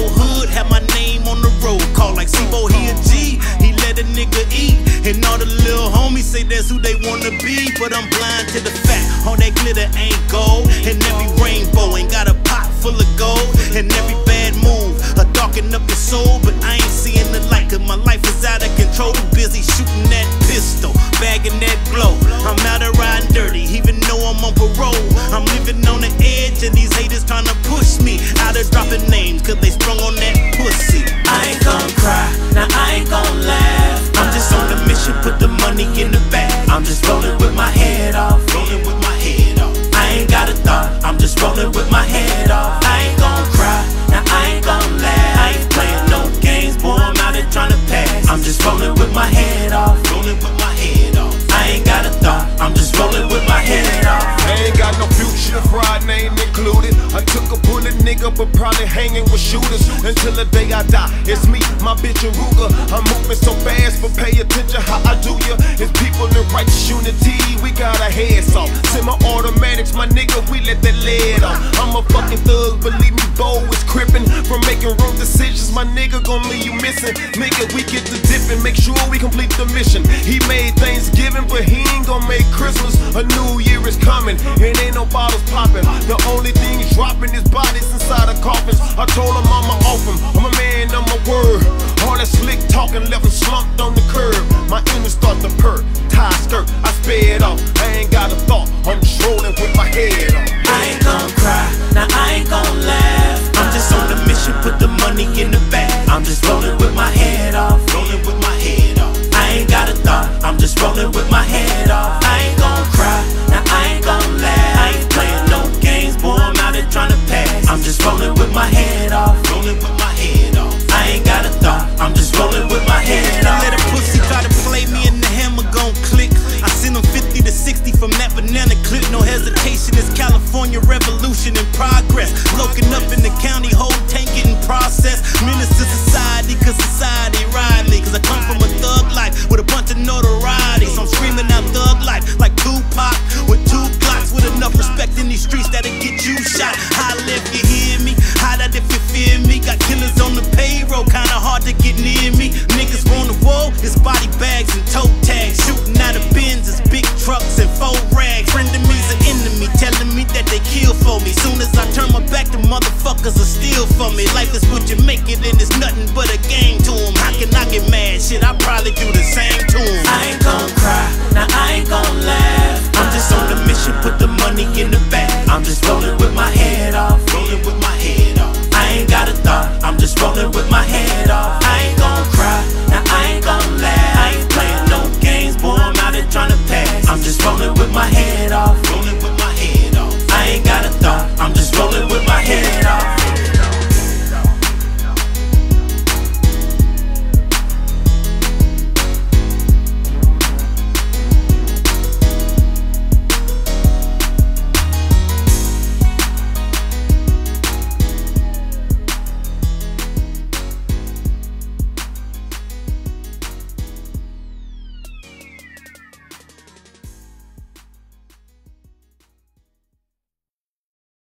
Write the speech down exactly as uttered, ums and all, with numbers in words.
whole hood had my name on the road. Call like C-Bo, he a G, he let a nigga eat. And all the little homies say that's who they wanna be. But I'm blind to the fact, all that glitter ain't gold. And every rainbow ain't got a pot full of gold. And every bad move, a darken up your soul. But I ain't seeing the light, cause my life is out of control. Too busy shooting that pistol, bagging that blow. I'm out of riding dirty, even though I'm on parole. I'm living on the edge, and these haters tryna push me out of dropping names, cause they sprung on that pussy. I ain't gon' cry, now I ain't gon' laugh. I'm just on a mission, put the money in the bag. I'm just rolling with my head off, rolling with my head off. I ain't got a thought, I'm just rolling with my head off. I ain't gon' cry, now I ain't gon' laugh. I ain't playing no games, boy, I'm out here tryna pass. I'm just rolling with my head off, rolling with my head off. I ain't got a thought, I'm just rolling with my head off. I ain't got no future, fraud name included. I took a bullet, nigga, but probably hanging with shooters until the day I die. It's me, my bitch and Ruger. I'm moving so fast, but pay attention how I do ya. It's people in righteous unity, we got our heads off. Semi-automatics, my nigga, we let that lead off. I'm a fucking thug, believe me, Bo is crippin'. From making wrong decisions, my nigga gon' leave you missing. Nigga, we get to dipping, make sure we complete the mission. He made Thanksgiving, but he ain't gon' make Christmas. A new year is coming, and ain't no bottles popping. The only thing is dropping is bodies inside of coffins. I told him I'ma off him, I'm a man of my word. All that slick talking left him slumped on the curb. My image start to purr, tie skirt, I sped off. I ain't got a thought, I'm just rolling with my head on. I ain't gon' cry, now I ain't gon' laugh. I'm just on a mission, put the money in the bag. I'm just rolling with my head off, rolling with my head off. I ain't got a thought, I'm just rolling with my head off. I ain't gon' cry, now I ain't gon' laugh. I ain't playing no games, boy, I'm out here tryna pass. I'm just rolling with my head off, rolling with my head off. I ain't got a thought, I'm just rolling with my head off. Let a pussy try to play me and the hammer gon' click. I send him fifty to sixty from that banana clip. No hesitation, it's California revolution in progress. Loking up in the county, whole tank getting processed. Menace to society, cause society ride me. Cause I come from a thug life with a bunch of notoriety. So I'm screaming out thug life like Tupac with two Glocks. With enough respect in these streets that'll get you shot. Holla if you hear me, holla if you fear me. Got killers on the payroll, kinda hard to get near me. Niggas on the wall, it's body bags and toe tags. Shooting out of bins, it's big trucks and faux rags. Friend of me's an enemy, telling me that they kill for me. Soon as I turn my back, the motherfuckers will steal from me. Life is what you make it, and it's nothing but a game to them. How can I get mad? Shit, I probably do the same to them. I ain't gon' cry, now I ain't gon' laugh. I'm just on a mission, put the money in the bag. I'm just rolling with my head off, rolling with my head off.